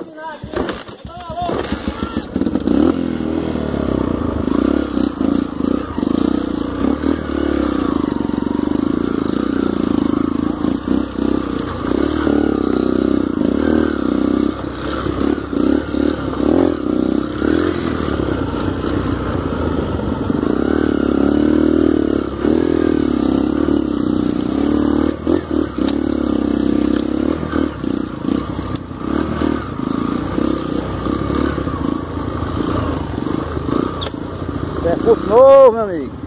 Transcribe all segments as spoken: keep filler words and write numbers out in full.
Percurso novo, meu amigo.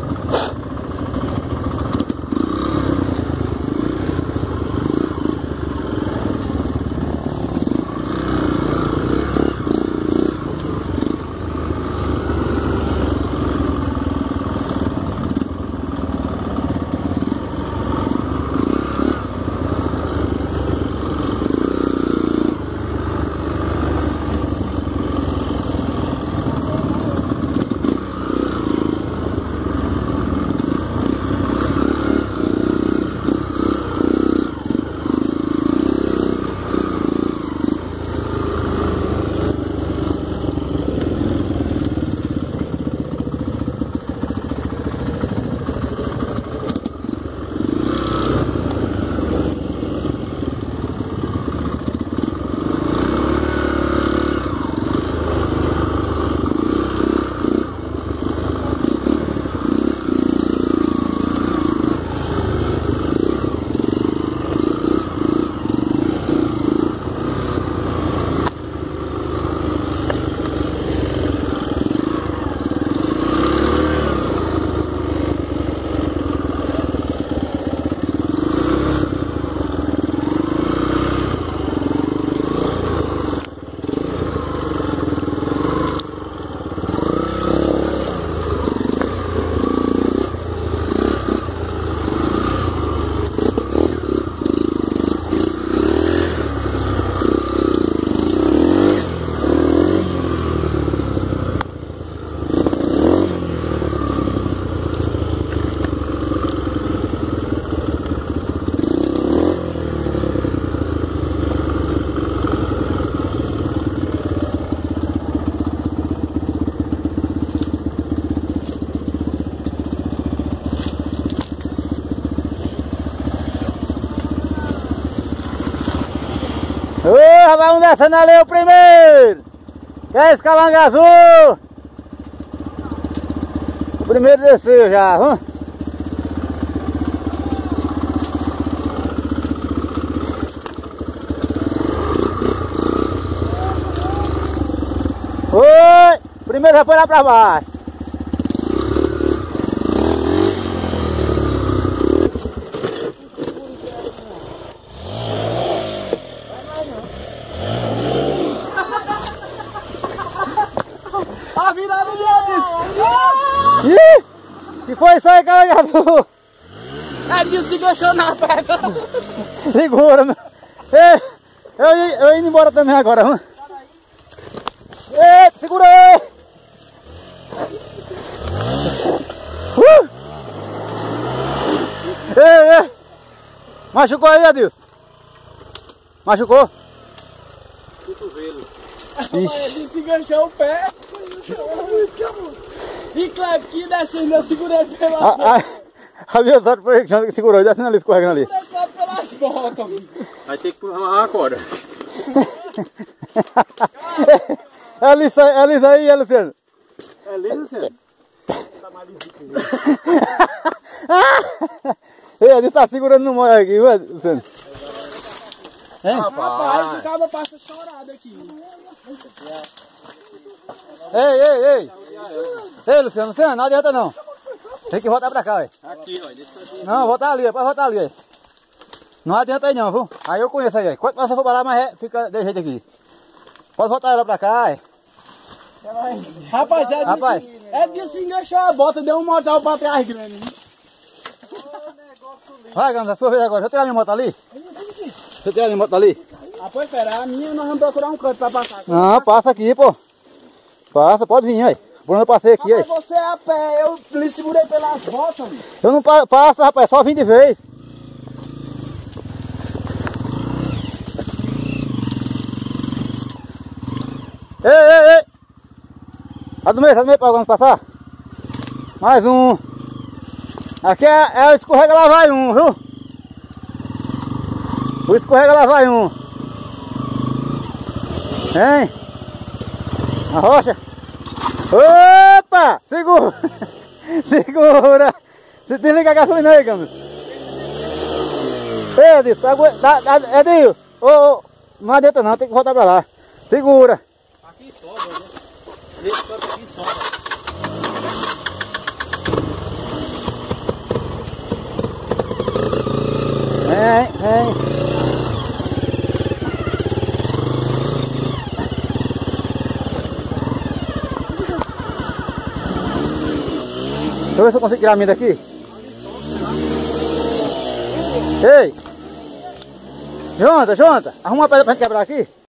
Ô, rapaz, vamos descendo ali o primeiro! Que é esse calango azul? O primeiro desceu já, vamos? Foi! O primeiro já foi lá pra baixo. A virada de Ih! Que foi isso aí, calango azul? É disso se enganchou na pedra. Segura, meu. Ei, eu, ia- eu indo embora também agora, vamos? Ei, segura aí! Uh! Ei, ei! Machucou aí, Adilson? Machucou? Cotovelo. Ixi. É disso se enganchou o pé. E Cleber, que descendo, eu segurei pela A, a, a minha sorte foi que segurou, descendo ali, escorregando ali. segurei Cleber pelas botas. Vai ter que amarrar a corda. É liso, é liso aí, é Luciano? É liso, Luciano? Ei, ele tá segurando no molho aqui, viu, Luciano? Hein? Rapaz, o cara passa chorado aqui. Ei, ei, ei! Ei, Luciano, Luciano, não adianta não. Tem que voltar pra cá, velho. Aqui, ó. Deixa eu... Não, voltar ali, pode voltar ali, aí. Não adianta aí não, viu? Aí eu conheço aí, aí. Quanto mais você for parar, mais é, fica de jeito aqui. Pode voltar ela pra cá, aí. Rapaz, é Rapaz. disso, é disso se enganchou a bota, deu um mortal pra trás grande. Vai, Gams, a sua vez agora. Deixa eu tirar minha moto ali. Deixa eu tirar minha moto ali. Ah, pode esperar, a minha nós vamos procurar um canto pra passar. Não, passa aqui, pô. Passa, pode vir, aí. Por onde eu passei aqui, aí. Rapaz, você é a pé, eu lhe segurei pelas botas, amigo. Eu não pa passo, rapaz, só vim de vez. Ei, ei, ei! Sai do meio, sai do meio pra vamos passar. Mais um. Aqui é, é o escorrega lá vai um, viu? O escorrega lá vai um. Hein? A rocha. Opa! Segura! Segura! Se desliga a gasolina aí, Gamos. Ei, Edilson, aguenta. Edilson! Ô, ô, não adianta não, tem que voltar pra lá. Segura! Aqui sobra, né? Nesse canto aqui sobra. Vem, vem. Deixa eu ver se eu consigo tirar a minha daqui. Ei! Jonta, Jonta, arruma uma pedra pra gente quebrar aqui.